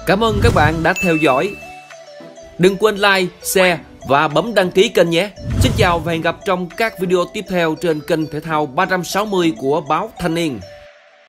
Cảm ơn các bạn đã theo dõi. Đừng quên like, share và bấm đăng ký kênh nhé. Xin chào và hẹn gặp trong các video tiếp theo trên kênh thể thao 360 của báo Thanh niên.